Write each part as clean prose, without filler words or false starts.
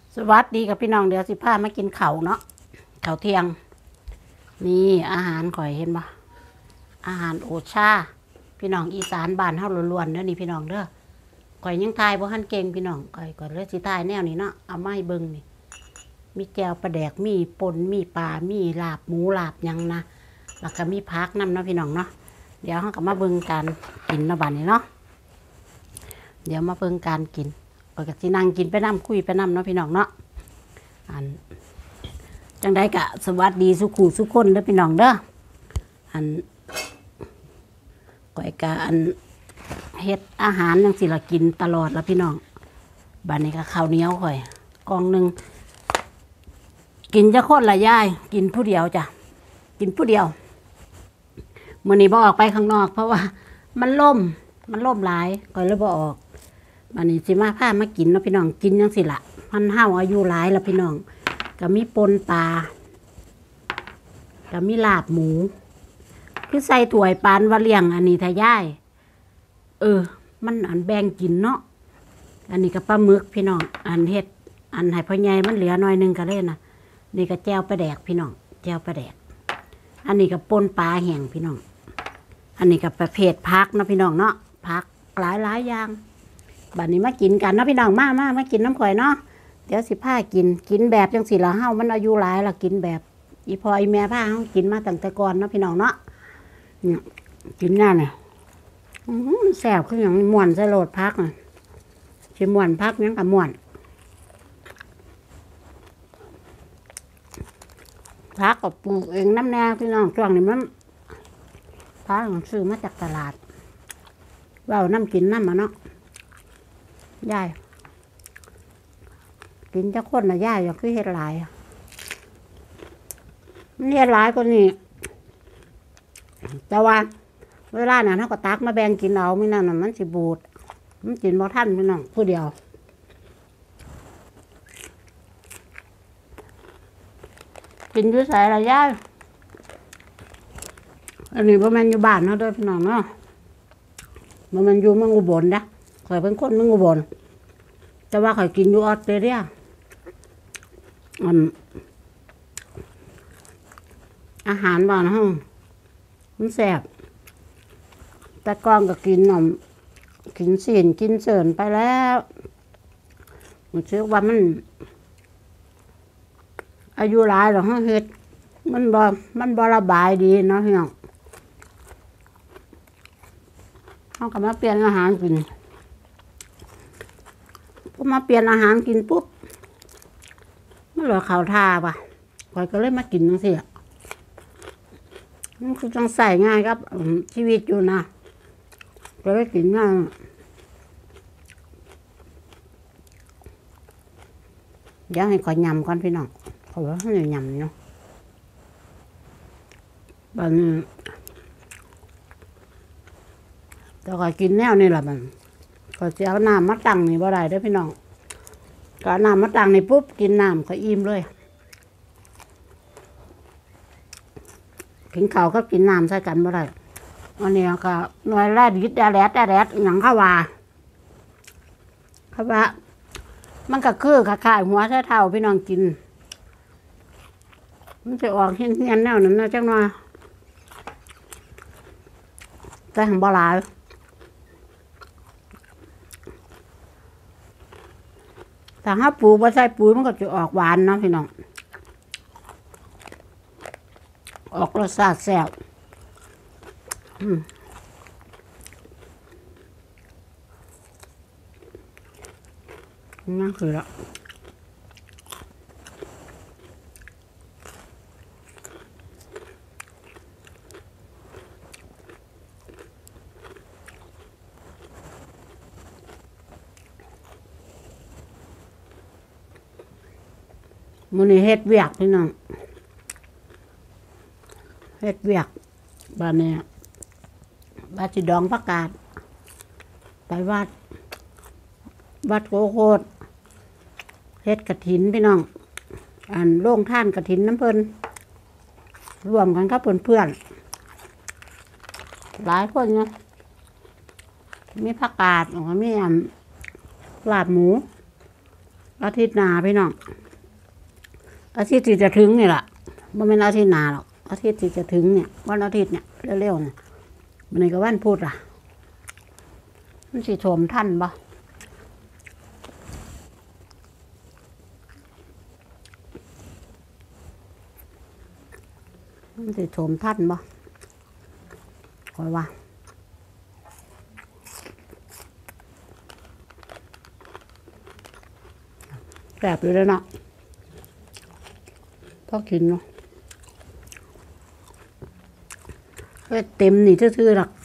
สวัสดีกับพี่น้องเดี๋ยวสิพามากินข้าวเนาะข้าวเที่ยงนี่อาหารข่อยเห็นปะอาหารโอชาพี่น้องอีสานบ้านเฮาล้วนๆเด้อนี่พี่น้องเด้อข่อยยังทายบ่ทันเก่งพี่น้องข่อยเลยสิทายแนวนี้เนาะเอามาให้เบิ่งนี่มีแจ่วปลาแดกมีป่นมีปลามีลาบหมูลาบหยังนะแล้วก็มีผักนำเนาะพี่น้องเนาะเดี๋ยวเฮาก็มาเบิ่งการกินเนาะบัดนี้เนาะเดี๋ยวมาเบิ่งการกินข่อยก็สินั่งกินไปนํคุยไปนํเนาะพี่น้องเนาะอันจังได้กะสวัสดีสุขูสุขคนเด้อพี่น้องเด้ออันก้อยกะอันเฮ็ดอาหารจังสิละกินตลอดละพี่น้องบัดนี้ก็ข้าวเหนียวข่อยกองหนึ่งกินจะคนละยายกินผู้เดียวจ้ะกินผู้เดียวมื้อนี้บ่ออกไปข้างนอกเพราะว่ามันล่มหลายก้อยเลยบ่ออกบัดนี้สิมาพามากินเนาะพี่น้องกินจังสิละมันเฮาอายุหลายแล้วพี่น้องก็มีปนปลาก็มีลาบหมูคือใส่ถ้วยปานว่าเลี้ยงอันนี้ทายายมันอันแบ่งกินเนาะอันนี้ก็ปลาหมึกพี่น้องอันเฮ็ดอันให้พ่อใหญ่มันเหลือหน่อยนึงก็เลยนะนี่ก็แจ่วปลาแดกพี่น้องแจ่วปลาแดกอันนี้ก็ปนปลาแห้งพี่น้องอันนี้ก็ประเภทผักเนาะพี่น้องเนาะผักหลายอย่างบัดนี้มากินกันเนาะพี่น้องมากินน้ำข่อยเนาะเดี๋ยวสิพากินแบบจังสิละเฮามันอายุหลายละกินแบบอีพออีแม่พาเฮากินมาตั้งแต่ก่อนเนาะพี่น้องเนาะเนี่ยกินง่ายเนี่ยแซ่บคืออย่างม่วนใส่โลดพักน่ะสิม่วนพักยังกับม่วนพักกับปลูกเองน้ำแน่พี่น้องช่วงนี้มันพักซื้อมาจากตลาดว่าน้ำกินน้ำมาเนาะยายกินจะคนนะย่าอย่างคือเฮ็ดหลายมันเฮ็ดหลายกว่านี้แต่ว่าเวลาเนี่ยเขาก็ตักมาแบ่งกินเอาไม่นั่นน่ะมันสิบูดมันกินบ่ทันพี่น้องผู้เดียวกินอยู่ใส่ละย่าอันนี้บ่แม่นอยู่บ้านเนาะเด้อพี่น้องเนาะบ่แม่นอยู่เมืองอุบลนะข่อยเป็นคนเมืองอุบลแต่ว่าข่อยกินอยู่ออสเตรเลียอาหารบ้านเฮามันแซ่บแต่ก่อนก็กินกินสินกินเสริญไปแล้วมันเชื่อว่ามันอายุหลายแล้วเฮาเฮ็ดมันบ่ระบายดีเนาะพี่น้องเฮาก็มาเปลี่ยนอาหารกินพอมาเปลี่ยนอาหารกินปุ๊บมันเหลือข้าวท่าป่ะข่อยก็เลยมากินจังซี่มันคือต้องใส่ง่ายครับชีวิตอยู่นะก็เลยกินง่ายเดี๋ยวให้ข่อยยำก่อนพี่น้องข่อยว่าให้ยำเนาะบัดนี้แต่ข่อยกินแนวนี่แหละมันข่อยจะเอาน้ำมาตั้งนี่บ่ได้เด้อพี่น้องก็เอาน้ำมาตั้งนี่ปุ๊บกินน้ำก็อิ่มเลยกินข้าวก็กินน้ำใส่กันบ่ได้อันนี้ก็หน่วยแรดยิดแดดอย่างข้าวว่ามันก็คือขายหัวใส่เท่าพี่น้องกินมันจะออกเฮี้ยนแนวนั้นนะจังหน่อยแต่ของบ่หลายแต่ถ้าปูบ่ใส่ปูมันก็จะออกหวานเนาะพี่น้องออกรสชาติแซ่บนั่นคือละมื้อนี้เฮ็ดเวียกพี่น้องเฮ็ดเวียกบ้านนี้บ้านสิดองผักกาดไปวัดโกโคตเฮ็ดกฐินพี่น้องอันโรงท่านกฐินน้ำเพิ่นรวมกันกับเพื่อนหลายคนเนาะมีผักกาดมีลาบหมูอาทิตย์หน้าพี่น้องอาทิตย์ที่จะถึงนี่แหละไม่เป็นอาทิตย์หน้าหรอกอาทิตย์ที่จะถึงเนี่ยวันอาทิตย์เนี่ยเร็วๆเนี่ยมันนี่ก็วันพุธอ่ะมันสิท่วมทันบ่มันสิท่วมทันบ่คอยว่าแสบอยู่เลยเนาะพอกินเนาะเต็มนี่ซื่อๆหรอก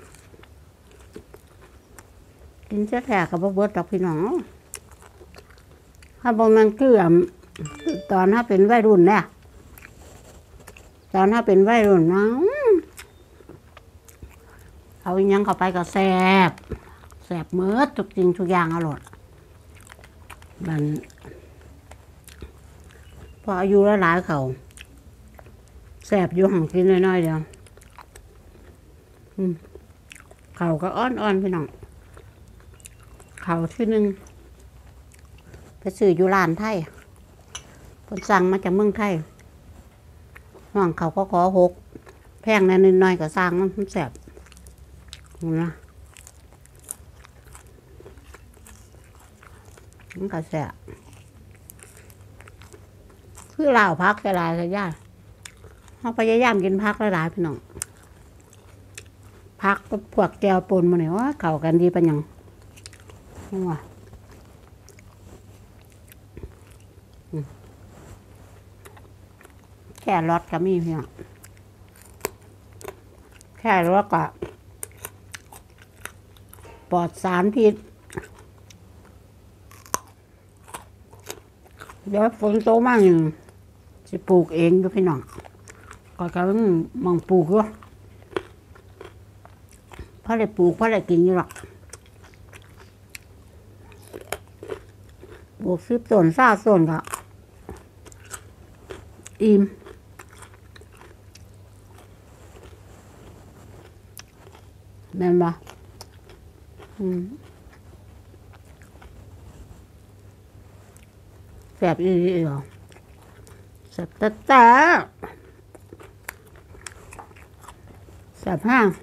กินแท้ๆกับบ่เบิดดอกพี่น้องถ้าบ่แม่นคือตอนถ้าเป็นวัยรุ่นเนี่ยตอนถ้าเป็นวัยรุ่นนะเอาอีหยังเข้าไปก็แซ่บเมิดทุกสิ่งทุกอย่างอร่อยมันพออายุหลายๆเขาแซ่บอยู่ห่างกินน้อยๆเดียวเขาก็อ่อนๆพี่น้องเขาที่นึงไปซื้ออยู่ร้านไทยคนสั่งมาจากเมืองไทยห่วงเขาก็ขอ6แพงนิดหน่อยก็สั่งมันแซ่บนะมันก็แซ่บคือลาวพักหลายๆก็ยากเขาพยายามกินพักหลายๆพี่น้องพักก็พวกแก้วปนมาเนี่ยว่าเข้ากันดีเป็นยังว่าแค่รสก็มีพี่น้องแค่รสก็ปลอดสารพิษเดี๋ยวฝนโตมากหนึ่งจะปลูกเองด้วยพี่น้องก็กำลังมองปลูกด้วยเพราะได้ปลูกเพราะได้กินอยู่หรอกปลูก10 ต้น20 ต้นก็อิ่มแม่นบ่แซ่บอีหลีเหรอแซ่บแต่แซ่บห้าง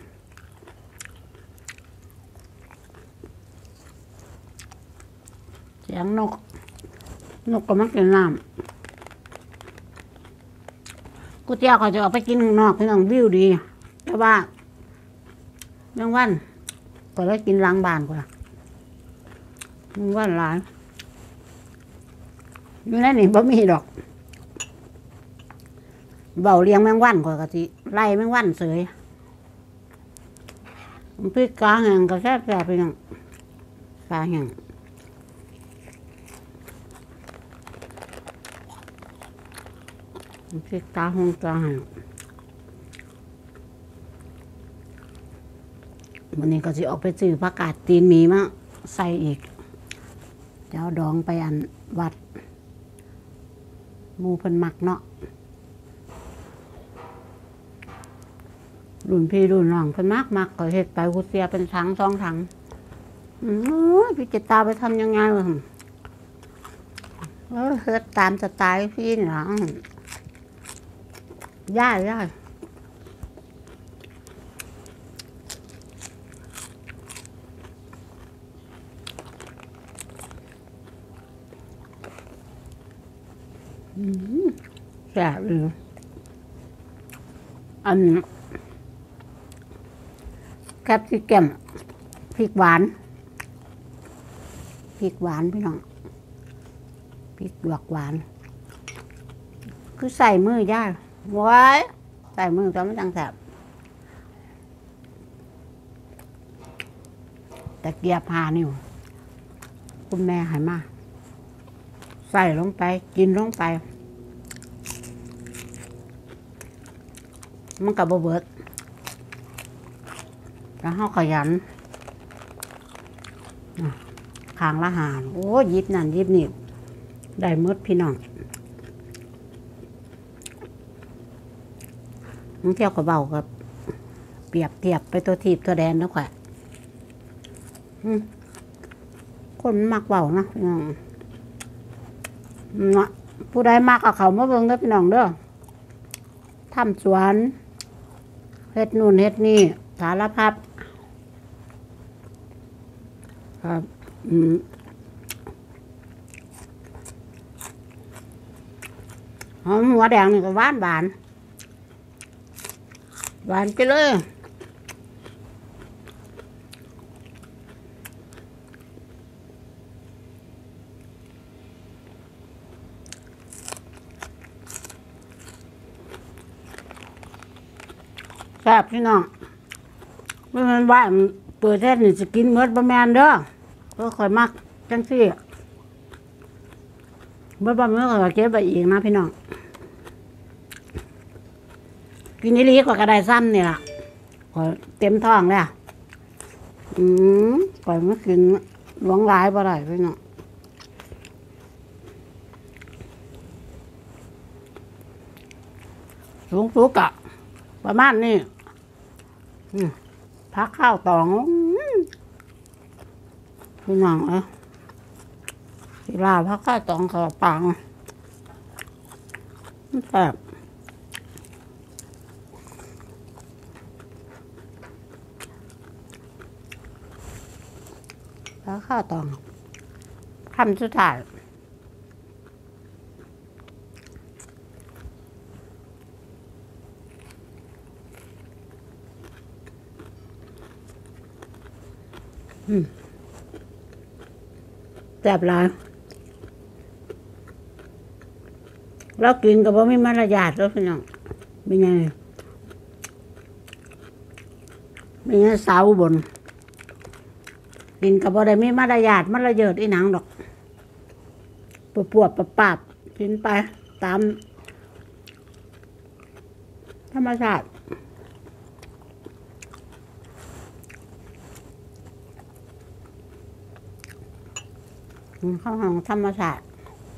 เสียงนกก็มักกินน้ำกูเจ้าก็จะออกไปกินข้างนอกพี่น้องวิวดีแต่ว่าเรื่องวันก็ได้กินล้างบ้านกว่าเรื่องวันหลายอยู่ในนี่บ่มีดอกเบาเลี้ยงแมงวันกว่าก็สิไล่แมงวันเสยพริกกาแห้งก็แซ่บๆพี่น้องกาแห้งพริกกาแห้งวันนี้ก็สิออกไปซื้อผักกาดตีนหมีมาใส่อีกเจ้าดองไปอันวัดหมูเพิ่นมักเนาะรุ่นพี่รุ่นน้องเพิ่นมักก็เฮ็ดไปกูเสียเป็นถัง2 ถังพี่จะตาไปทำยังไงวะเฮ็ดตามสไตล์พี่นี่ล่ะย่าแซ่บเลยอันแคปซิกัมพริกหวานพี่น้องพริกหยวกหวานคือใส่มือย่าไว้ใส่มือจะไม่จังแซ่บแต่เกียบ5 นิ้วคุณแม่ให้มาใส่ลงไปกินลงไปมันกับเบิดแล้วเขาขยันขางละหารโอ้ยิบนั่นยิบนี่ได้มดพี่น้องมันเที่ยวกับเบากับเปรียบเทียบไปตัวทีบตัวแดนแล้วค่ะคนมักเบานะเนาะผู้ใดมากกับเขามาเบิ่งเด้อพี่น้องเด้อทำสวนเฮ็ดนู่นเฮ็ดนี่สารพัดครับหอมหัวแดงนี่ก็หวานหวานหวานไปเลยแซ่บพี่น้องเมื่อมันว่าเปิดแท้นี่จะกินเมื่อประมาณเด้อก็ค่อยมักจังซี่เมื่อประมาณก็เก็บไปอีกนะพี่น้องกินนี้ลีกว่ากระไดซ้ำนี่ล่ะก็เต็มท้องแล้วก่อยมากินหลวงหลายบ่ได้พี่น้องสูงสุกอะประมาณนี้พักข้าวตองพี่น้องสิลาพักข้าวตองข้าวปังแซ่บพักข้าวตองคำสุดท้ายแซ่บหลายแล้วกินกับว่าไม่มารยาทแล้วพี่น้องเป็นไงสาวบนกินกับว่าได้ไม่มารยาทมันละเยิดไอ้หนังดอกปวดปาบกินไปตามธรรมชาติข้าวหอมธรรมชาติ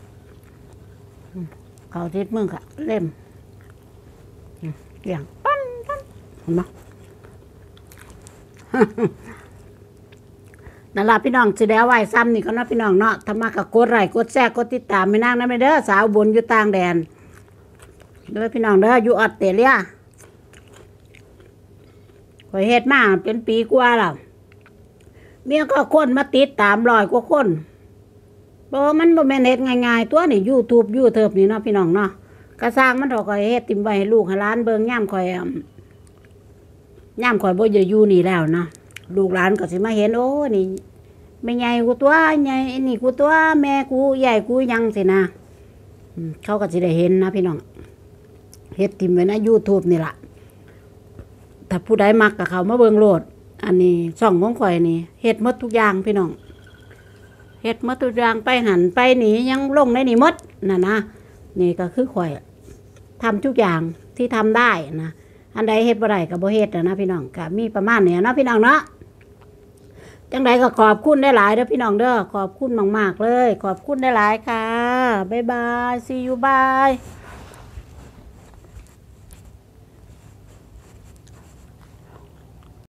เขาทิศมึงค่ะเล่มเกี่ยงปั้นเห็นไหมนั่นล่ะพี่น้องสิได้เอาไว้ซ้ำนี่ก็นะพี่น้องเนาะถ้ามากับกดไลค์กดแชร์กดติดตามไม่นั่งนะไม่เด้อสาวบนอยู่ต่างแดนเด้อพี่น้องเด้ออยู่ออสเตรเลียข่อยเฮ็ดมาเป็นปีกว่าแล้วเมียก็คนมาติดตาม100 กว่าคนเพราะมันบ่แม่นเฮ็ดง่ายๆตัวนี่ YouTube นี่เนาะพี่น้องเนาะก็สร้างมันเถาะข่อยเฮ็ดติ่มไว้ให้ลูกให้หลานเบิ่งยามข่อยบ่อยู่นี่แล้วเนาะลูกหลานก็สิมาเห็นโอ้นี่แม่ใหญ่กูตัวใหญ่นี่กูตัวแม่กูใหญ่กูยังสินะเขาก็สิได้เห็นนะพี่น้องเฮ็ดติ่มไว้นะ YouTube นี่ล่ะถ้าผู้ใดมักก็เข้ามาเบิ่งโลดอันนี้ช่องของข่อยนี่เฮ็ดหมดทุกอย่างพี่น้องเฮ็ดหมดทุกอย่างไปหันไปหนียังลงในนี่หมดน่ะนะนี่ก็คือข่อยทำทุกอย่างที่ทำได้นะอันใดเฮ็ดบ่ได้ก็บ่เฮ็ดนะพี่น้องก็มีประมาณนี้นะพี่น้องเนาะจังใดก็ขอบคุณได้หลายเด้อพี่น้องเด้อขอบคุณมากๆเลยขอบคุณได้หลายค่ะบ๊ายบาย see you bye